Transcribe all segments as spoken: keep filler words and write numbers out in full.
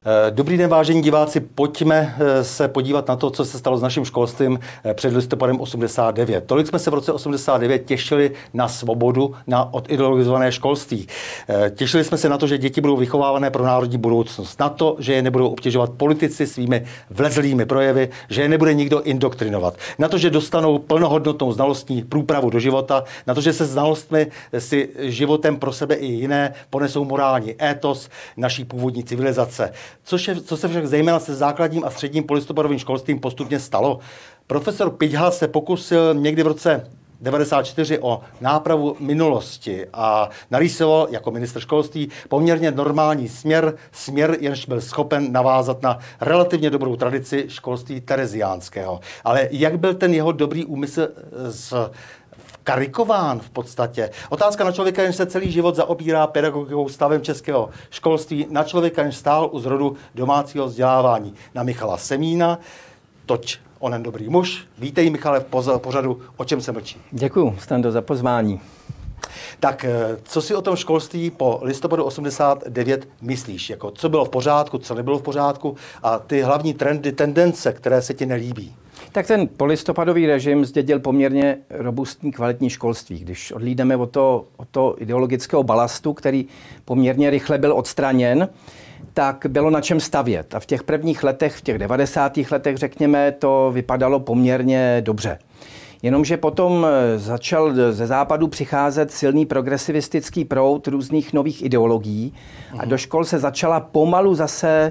Dobrý den, vážení diváci, pojďme se podívat na to, co se stalo s naším školstvím před listopadem osmdesát devět. Tolik jsme se v roce osmdesát devět těšili na svobodu, na odideologizované školství. Těšili jsme se na to, že děti budou vychovávané pro národní budoucnost, na to, že je nebudou obtěžovat politici svými vlezlými projevy, že je nebude nikdo indoktrinovat, na to, že dostanou plnohodnotnou znalostní průpravu do života, na to, že se znalostmi si životem pro sebe i jiné ponesou morální étos naší původní civilizace. Což je, co se však zejména se základním a středním polistopadovým školstvím postupně stalo. Profesor Piťha se pokusil někdy v roce devadesát čtyři o nápravu minulosti a narýsoval jako ministr školství poměrně normální směr, směr, jenž byl schopen navázat na relativně dobrou tradici školství tereziánského. Ale jak byl ten jeho dobrý úmysl z karikován v podstatě? Otázka na člověka, jenž se celý život zaobírá pedagogikou, stavem českého školství, na člověka, jenž stál u zrodu domácího vzdělávání, na Michala Semína, toť onen dobrý muž. Vítej, Michale, v pořadu O čem se mlčí. Děkuju, Stando, za pozvání. Tak, co si o tom školství po listopadu osmdesát devět myslíš? Jako, co bylo v pořádku, co nebylo v pořádku a ty hlavní trendy, tendence, které se ti nelíbí? Tak ten polistopadový režim zdědil poměrně robustní kvalitní školství. Když odlídeme od toho, od toho ideologického balastu, který poměrně rychle byl odstraněn, tak bylo na čem stavět. A v těch prvních letech, v těch devadesátých letech, řekněme, to vypadalo poměrně dobře. Jenomže potom začal ze západu přicházet silný progresivistický proud různých nových ideologií a do škol se začala pomalu zase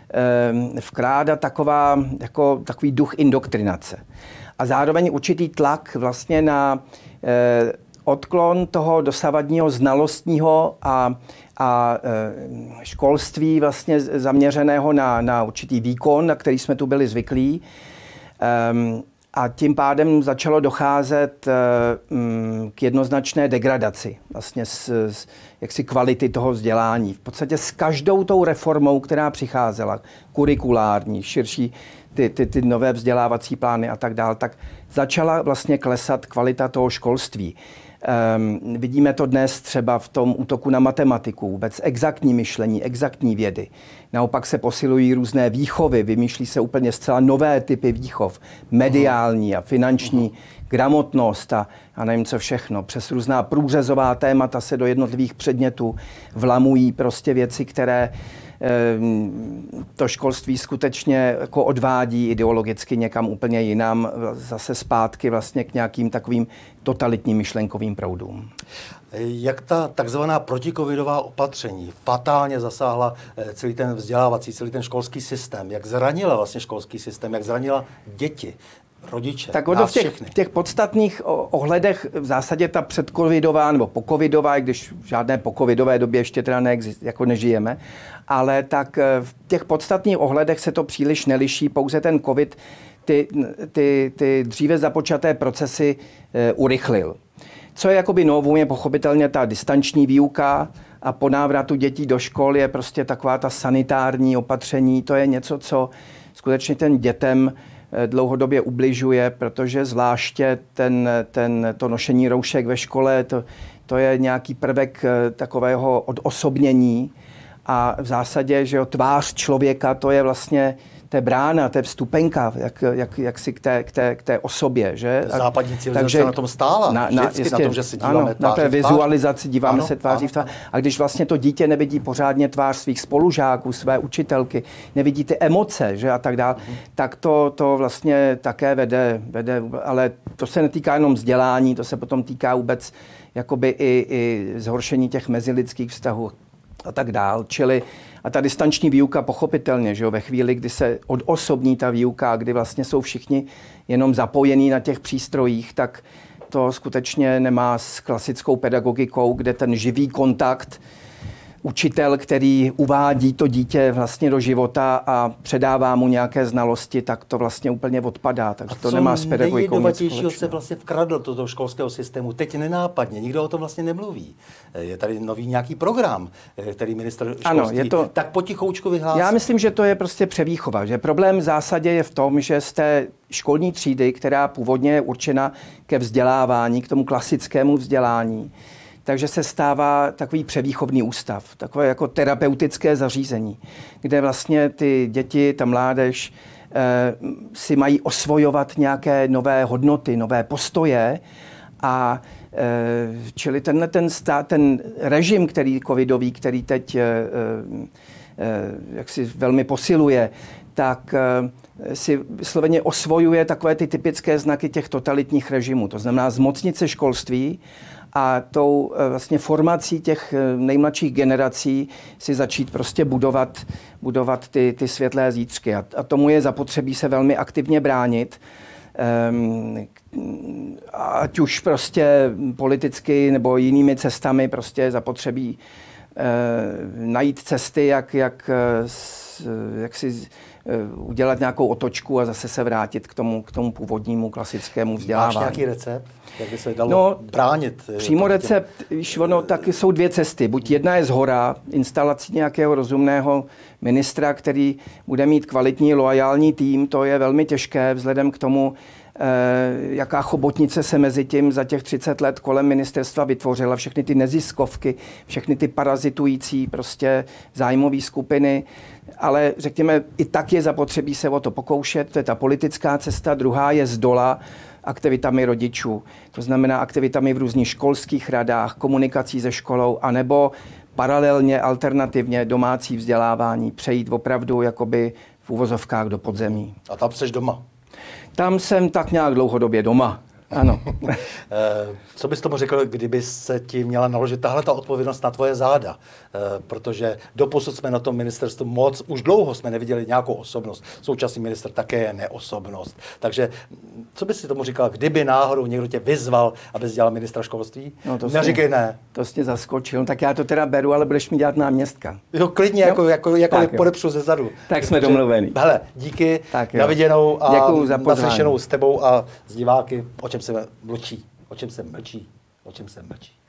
vkrádat taková, jako, takový duch indoktrinace. A zároveň určitý tlak vlastně na eh, odklon toho dosavadního znalostního a, a eh, školství vlastně zaměřeného na, na určitý výkon, na který jsme tu byli zvyklí. Um, A tím pádem začalo docházet um, k jednoznačné degradaci vlastně z, z jaksi kvality toho vzdělání. V podstatě s každou tou reformou, která přicházela, kurikulární, širší ty, ty, ty nové vzdělávací plány a tak dále, tak začala vlastně klesat kvalita toho školství. Um, vidíme to dnes třeba v tom útoku na matematiku, vůbec exaktní myšlení, exaktní vědy. Naopak se posilují různé výchovy, vymýšlí se úplně zcela nové typy výchov, mediální a finanční gramotnost a, a nevím co všechno. Přes různá průřezová témata se do jednotlivých předmětů vlamují prostě věci, které to školství skutečně jako odvádí ideologicky někam úplně jinam, zase zpátky vlastně k nějakým takovým totalitním myšlenkovým proudům. Jak ta takzvaná protikovidová opatření fatálně zasáhla celý ten vzdělávací, celý ten školský systém? Jak zranila vlastně školský systém? Jak zranila děti? Rodiče, tak v těch, v těch podstatných ohledech v zásadě ta předcovidová nebo pocovidová, i když v žádné pocovidové době ještě teda neexist, jako nežijeme, ale tak v těch podstatných ohledech se to příliš neliší, pouze ten covid ty, ty, ty dříve započaté procesy e, urychlil. Co je jakoby novou, je pochopitelně ta distanční výuka a po návratu dětí do škol je prostě taková ta sanitární opatření, to je něco, co skutečně ten dětem dlouhodobě ubližuje, protože zvláště ten, ten, to nošení roušek ve škole, to, to je nějaký prvek takového odosobnění a v zásadě, že jo, tvář člověka, to je vlastně té brána, té vstupenka, jak, jak, jak si k té, k, té, k té osobě, že? Západní civilizace takže na tom stála. Na, na, jistě, na tom, že se díváme ano, tváří na té v tvář. vizualizaci díváme ano, se tváří ano, v tvář. A když vlastně to dítě nevidí pořádně tvář svých spolužáků, své učitelky, nevidí ty emoce, že a tak dále, uh-huh. tak to, to vlastně také vede, vede, ale to se netýká jenom vzdělání, to se potom týká vůbec jakoby i, i zhoršení těch mezilidských vztahů a tak dál. Čili a ta distanční výuka pochopitelně, že jo, ve chvíli, kdy se odosobní ta výuka, kdy vlastně jsou všichni jenom zapojení na těch přístrojích, tak to skutečně nemá s klasickou pedagogikou, kde ten živý kontakt, učitel, který uvádí to dítě vlastně do života a předává mu nějaké znalosti, tak to vlastně úplně odpadá. Takže to nemá s pedagogikou nic společného. Se vlastně vkradl do toho školského systému. Teď nenápadně, nikdo o tom vlastně nemluví. Je tady nový nějaký program, který ministr školství ano, je to, tak potichoučku vyhlásí. Já myslím, že to je prostě převýchova. Že problém v zásadě je v tom, že z té školní třídy, která původně je určena ke vzdělávání, k tomu klasickému vzdělání, takže se stává takový převýchovný ústav, takové jako terapeutické zařízení, kde vlastně ty děti, ta mládež eh, si mají osvojovat nějaké nové hodnoty, nové postoje a eh, čili tenhle ten, stát, ten režim, který covidový, který teď eh, eh, jak si velmi posiluje, tak eh, si vysloveně osvojuje takové ty typické znaky těch totalitních režimů. To znamená zmocnit se školství a tou vlastně formací těch nejmladších generací si začít prostě budovat, budovat ty, ty světlé zítřky. A, a tomu je zapotřebí se velmi aktivně bránit. Um, ať už prostě politicky nebo jinými cestami prostě zapotřebí uh, najít cesty, jak, jak, jak si udělat nějakou otočku a zase se vrátit k tomu, k tomu původnímu klasickému vzdělávání. Máš nějaký recept, jak by se dalo no, bránit? Přímo recept, víš, ono, tak jsou dvě cesty. Buď jedna je zhora, instalací nějakého rozumného ministra, který bude mít kvalitní, loajální tým, to je velmi těžké vzhledem k tomu, jaká chobotnice se mezi tím za těch třicet let kolem ministerstva vytvořila, všechny ty neziskovky, všechny ty parazitující prostě zájmové skupiny, ale řekněme, i tak je zapotřebí se o to pokoušet, to je ta politická cesta, druhá je zdola aktivitami rodičů, to znamená aktivitami v různých školských radách, komunikací se školou, anebo paralelně, alternativně domácí vzdělávání, přejít opravdu jakoby v uvozovkách do podzemí. A tam seš doma? Tam jsem tak nějak dlouhodobě doma. Ano. Co bys tomu řekl, kdyby se ti měla naložit tahle ta odpovědnost na tvoje záda? Protože doposud jsme na tom ministerstvu moc, už dlouho jsme neviděli nějakou osobnost. Současný ministr také je neosobnost. Takže co bys si tomu říkal, kdyby náhodou někdo tě vyzval, abys dělal ministra školství? No to Neříkej jsi, ne. To jsi mě zaskočil. No, tak já to teda beru, ale budeš mi dělat náměstka. Jo, klidně, no, jako, jako, jako podepřu ze zadu. Tak jsme domluveni. Hele, díky, na viděnou a naslyšenou s tebou a s diváky, o čem se mlčí, o čem se mlčí, o čem se mlčí.